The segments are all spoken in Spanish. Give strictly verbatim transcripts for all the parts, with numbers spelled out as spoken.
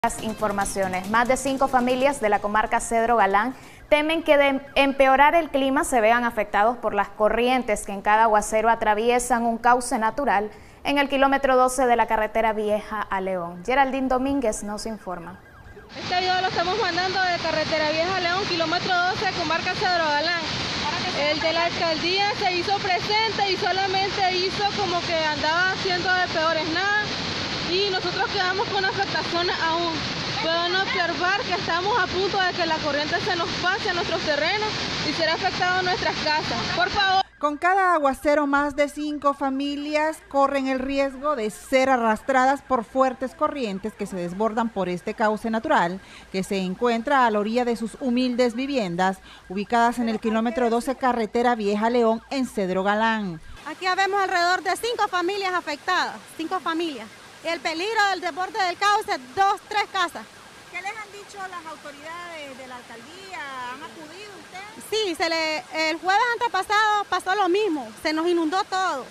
Las informaciones. Más de cinco familias de la comarca Cedro Galán temen que de empeorar el clima se vean afectados por las corrientes que en cada aguacero atraviesan un cauce natural en el kilómetro doce de la carretera vieja a León. Geraldine Domínguez nos informa. Este video lo estamos mandando de carretera vieja a León, kilómetro doce, comarca Cedro Galán. El de la alcaldía se hizo presente y solamente hizo como que andaba haciendo de peores nada. Y nosotros quedamos con afectaciones aún. Pueden observar que estamos a punto de que la corriente se nos pase a nuestros terrenos y será afectado nuestras casas. Por favor. Con cada aguacero, más de cinco familias corren el riesgo de ser arrastradas por fuertes corrientes que se desbordan por este cauce natural que se encuentra a la orilla de sus humildes viviendas, ubicadas en el kilómetro doce carretera vieja León en Cedro Galán. Aquí vemos alrededor de cinco familias afectadas, cinco familias. El peligro del desborde del cauce, dos, tres casas. ¿Qué les han dicho las autoridades de la alcaldía? ¿Han acudido ustedes? Sí, se le, el jueves antepasado pasó lo mismo, se nos inundó todo.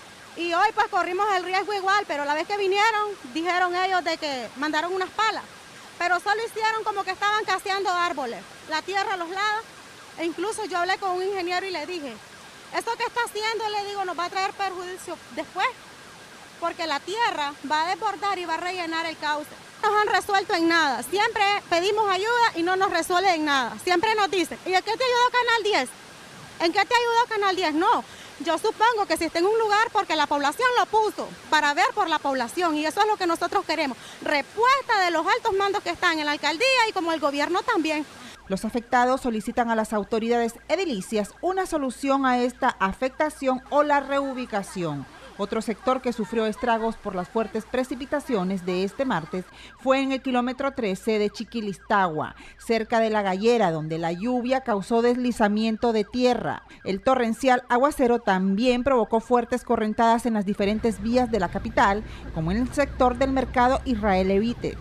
Y hoy pues corrimos el riesgo igual, pero la vez que vinieron, dijeron ellos de que mandaron unas palas. Pero solo hicieron como que estaban caseando árboles, la tierra a los lados. E incluso yo hablé con un ingeniero y le dije, esto que está haciendo, le digo, nos va a traer perjuicio después, porque la tierra va a desbordar y va a rellenar el cauce. No nos han resuelto en nada, siempre pedimos ayuda y no nos resuelven en nada. Siempre nos dicen, ¿y en qué te ayudó Canal diez? ¿En qué te ayudó Canal diez? No, yo supongo que si está en un lugar porque la población lo puso, para ver por la población, y eso es lo que nosotros queremos. Respuesta de los altos mandos que están en la alcaldía y como el gobierno también. Los afectados solicitan a las autoridades edilicias una solución a esta afectación o la reubicación. Otro sector que sufrió estragos por las fuertes precipitaciones de este martes fue en el kilómetro trece de Chiquilistagua, cerca de La Gallera, donde la lluvia causó deslizamiento de tierra. El torrencial aguacero también provocó fuertes correntadas en las diferentes vías de la capital, como en el sector del mercado Israel Evites.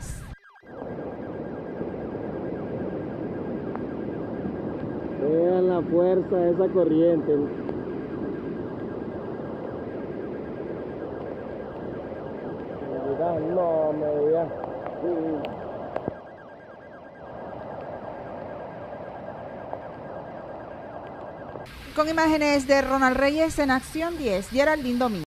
Vean la fuerza de esa corriente. No, me voy a... Con imágenes de Ronald Reyes en Acción diez, Geraldine Domínguez.